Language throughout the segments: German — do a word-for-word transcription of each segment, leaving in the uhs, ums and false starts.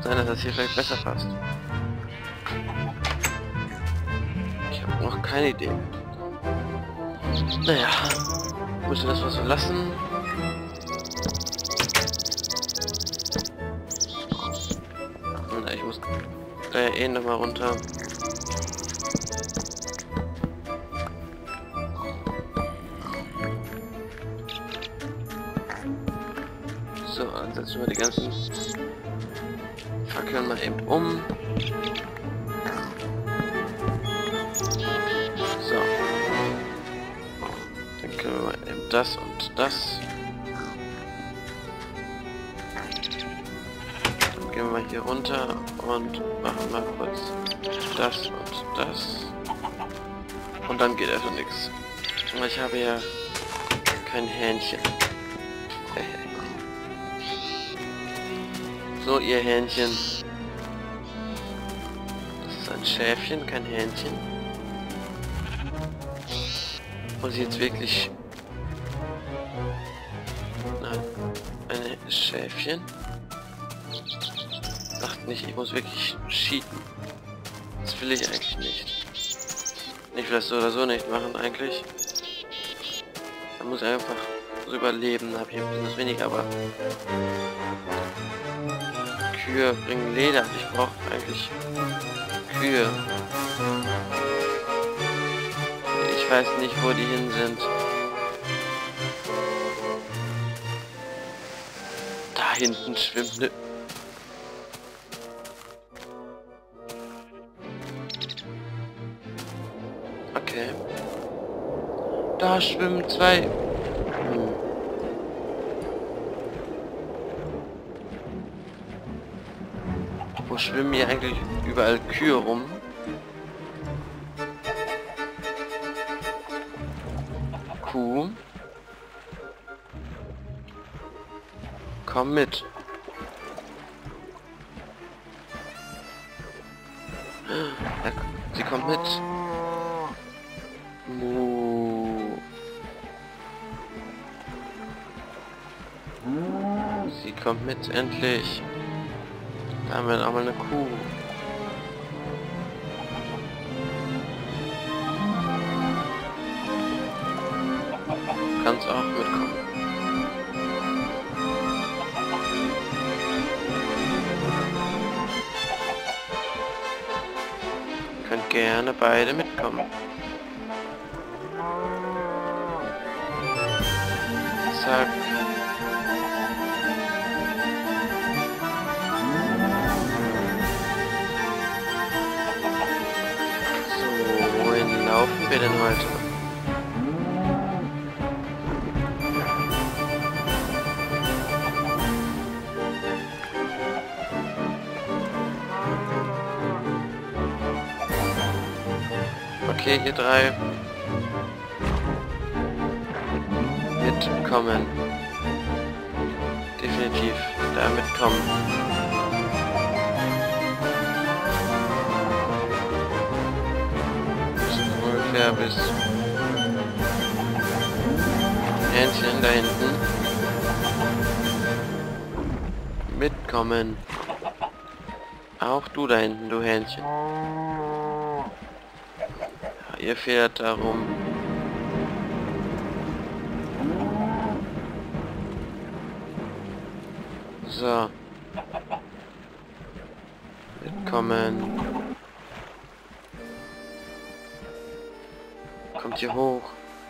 sein, dass das hier vielleicht besser passt. Ich habe noch keine Idee. Naja, müssen das was so lassen. Na, ich muss da ja eh nochmal runter. So, dann setzen wir die ganzen Fackeln mal eben um. So. Dann können wir mal eben das und das. Dann gehen wir mal hier runter und machen mal kurz das und das. Und dann geht einfach nichts. Aber ich habe ja kein Hähnchen. So, ihr Hähnchen. Das ist ein Schäfchen, kein Hähnchen. Muss ich jetzt wirklich... Nein, ein Schäfchen. Sagt nicht, ich muss wirklich cheaten. Das will ich eigentlich nicht. Ich will das so oder so nicht machen eigentlich. Da muss ich einfach so überleben, habe ich ein bisschen was weniger, aber... Kühe bringen Leder. Ich brauche eigentlich Kühe. Ich weiß nicht, wo die hin sind. Da hinten schwimmt ne... Okay. Da schwimmen zwei... Hm. Wo schwimmen hier eigentlich überall Kühe rum? Kuh. Komm mit. Ja, sie kommt mit. Mu. Sie kommt mit, endlich. Da haben wir dann auch mal eine Kuh. Du kannst auch mitkommen. Ihr könnt gerne beide mitkommen. Zack. Laufen wir denn heute? Okay, ihr drei. Mitkommen. Definitiv da mitkommen. Bis Hähnchen da hinten mitkommen. Auch du da hinten, du Hähnchen. Ja, ihr fährt darum. So. Mitkommen. Kommt hier hoch.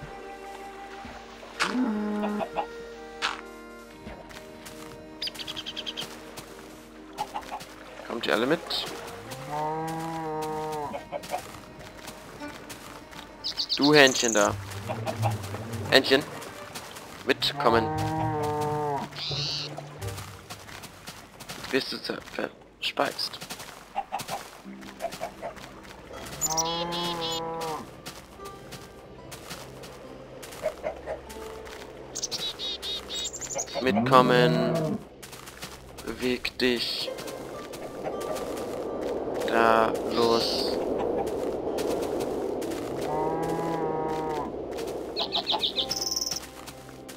Kommt ihr alle mit? Du Hähnchen da. Hähnchen. Mitkommen. Wirst du verspeist. Mitkommen. Beweg dich. Da, los.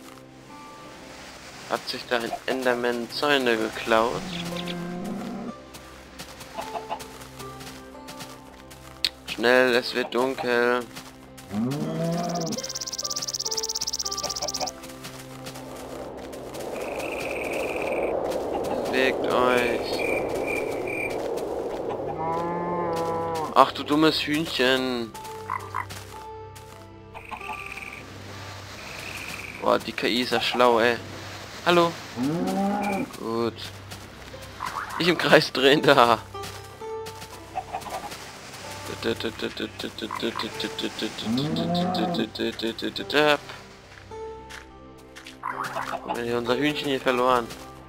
Hat sich da ein Enderman Zäune geklaut? Schnell, es wird dunkel. Bewegt euch. Ach du dummes Hühnchen. Boah, die K I ist ja schlau, ey. Hallo. Gut. Ich im Kreis drehen da. Haben wir hier unser Hühnchen hier verloren?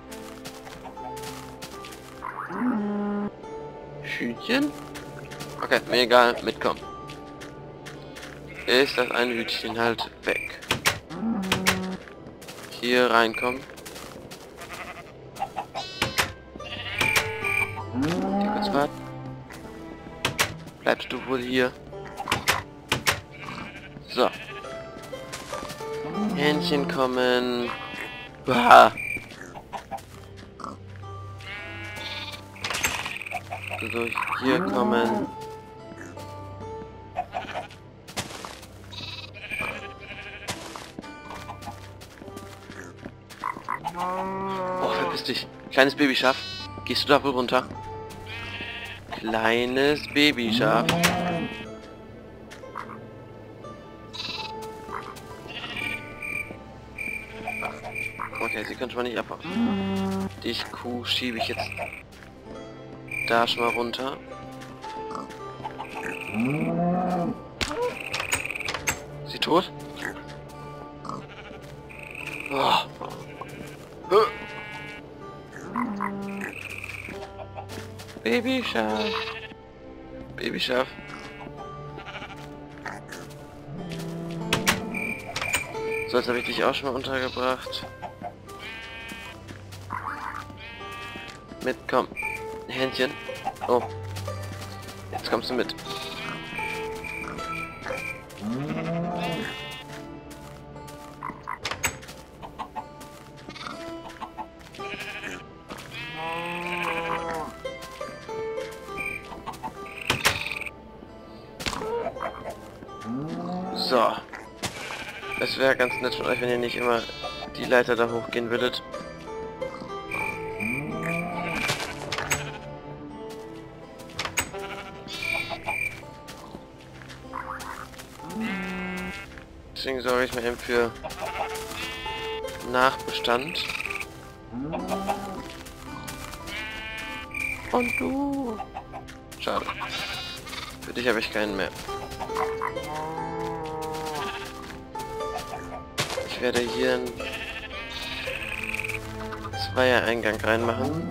Hühnchen? Okay, mir egal, mitkommen. Ist das ein Hühnchen halt weg. Hier reinkommen. Hier kurz warten. Bleibst du wohl hier? So. Hähnchen kommen. Uah. So, hier kommen. Oh, verpiss dich. Kleines Babyschaf. Gehst du da wohl runter? Kleines Babyschaf. Okay, sie können schon mal nicht abhauen. Dich, Kuh, schiebe ich jetzt da schon mal runter. Ist sie tot? Oh. Babyschaf. Babyschaf. So, jetzt habe ich dich auch schon mal untergebracht. Mit, komm. Händchen. Oh. Jetzt kommst du mit. So. Es wäre ganz nett von euch, wenn ihr nicht immer die Leiter da hochgehen würdet. Deswegen sorge ich mir eben für Nachbestand. Und du. Schade. Für dich habe ich keinen mehr. Ich werde hier einen Zweier-Eingang reinmachen.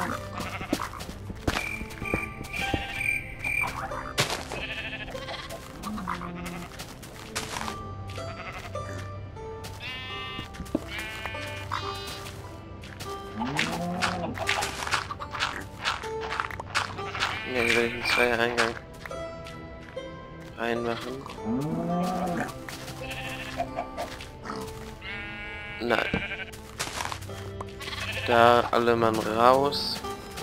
Ja, hier werde ich einen Zweier-Eingang reinmachen. Nein. Da alle Mann raus.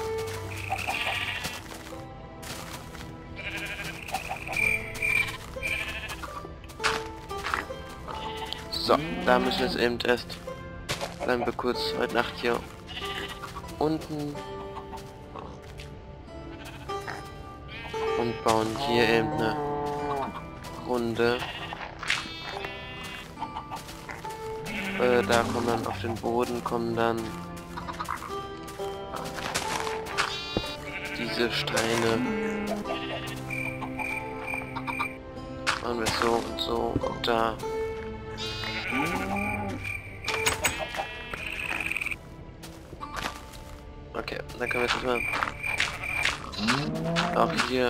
So, da müssen wir jetzt eben erst. Bleiben wir kurz heute Nacht hier unten. Und bauen hier eben eine Runde. Äh, da kommen dann auf den Boden, kommen dann diese Steine. Machen wir so und so und da. Okay, dann können wir jetzt mal auch hier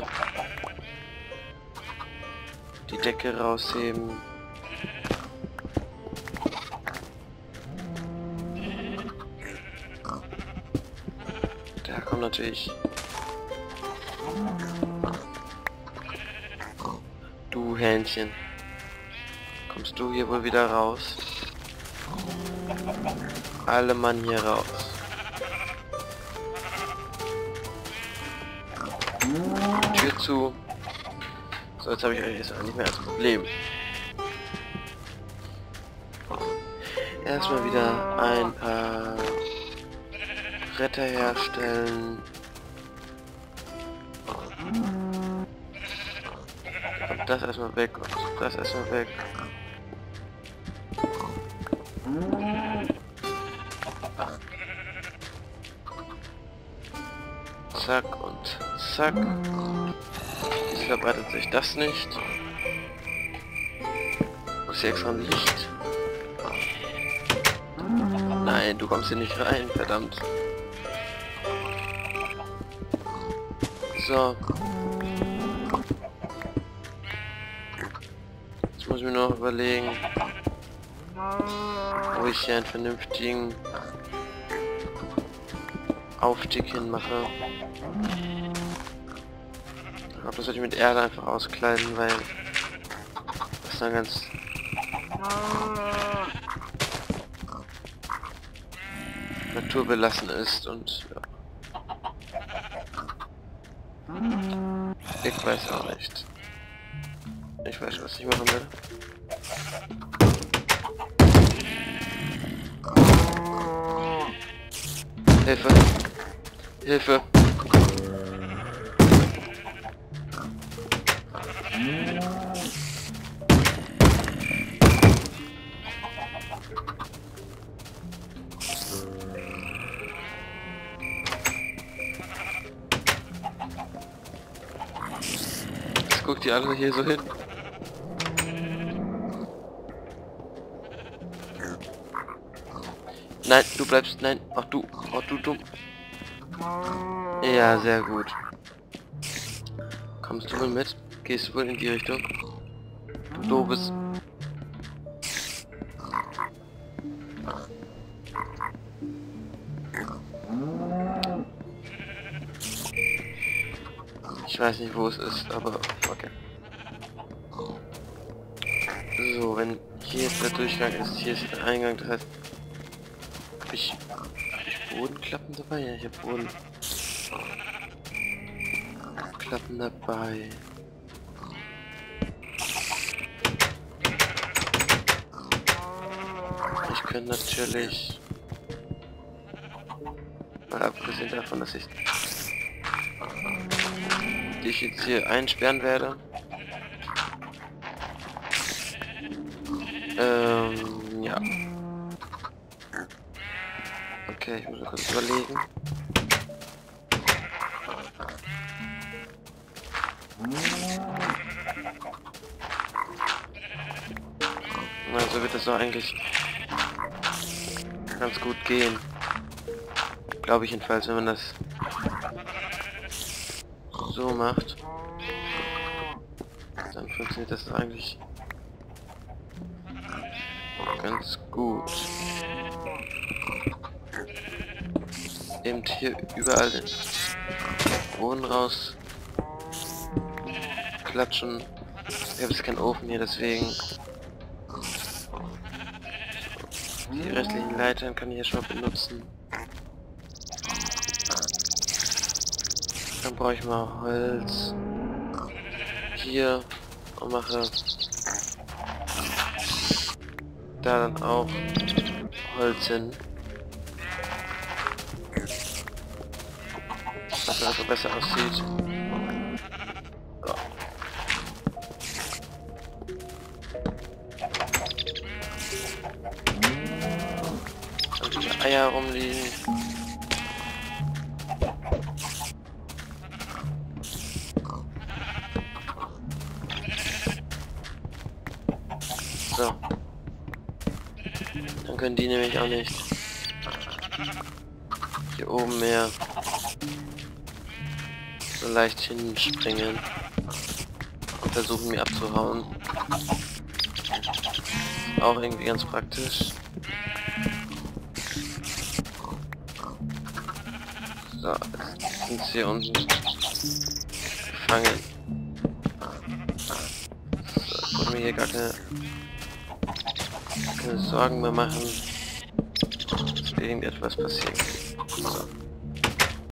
die Decke rausheben. Da kommt natürlich du Hähnchen. Kommst du hier wohl wieder raus? Alle Mann hier raus. Tür zu. So, jetzt habe ich euch jetzt nicht mehr als Problem. Erstmal wieder ein paar Bretter herstellen. Und das erstmal weg und das erstmal weg. Zack und zack. Jetzt verbreitet sich das nicht. Muss hier extra ein Licht. Nein, du kommst hier nicht rein, verdammt. So. Jetzt muss ich mir noch überlegen, wo ich hier einen vernünftigen Aufstieg hin mache. Ich glaube, das sollte ich mit Erde einfach auskleiden, weil das dann ganz naturbelassen ist und ja. Ich weiß auch nicht. Ich weiß, was ich machen will. Hilfe! Hilfe! Jetzt guckt ihr alle hier so hin. Nein, du bleibst, nein, ach du, ach du dumm. Ja, sehr gut. Kommst du wohl mit? Gehst du wohl in die Richtung? Du doofes. Ich weiß nicht, wo es ist, aber okay. So, wenn hier jetzt der Durchgang ist, hier ist der Eingang, das heißt... Hab ich, hab ich Bodenklappen dabei? Ja, ich hab Bodenklappen dabei. Ich könnte natürlich... Mal abgesehen davon, dass ich dich jetzt hier einsperren werde. Ähm, ja. Okay, ich muss mal kurz überlegen. Also wird das doch eigentlich ganz gut gehen. Glaube ich jedenfalls, wenn man das so macht. Dann funktioniert das eigentlich ganz gut. Eben hier überall den Boden raus klatschen. Ich habe jetzt keinen Ofen hier, deswegen die restlichen Leitern kann ich ja schon mal benutzen. Dann brauche ich mal Holz hier und mache da dann auch Holz hin. Dass das also besser aussieht. So. Und die Eier rumliegen. So. Dann können die nämlich auch nicht hier oben mehr so leicht hinspringen und versuchen mir abzuhauen. Ist auch irgendwie ganz praktisch. So, jetzt sind sie hier unten gefangen. So, ich wollte mir hier gar keine, keine Sorgen mehr machen, dass irgendetwas passieren kann. So.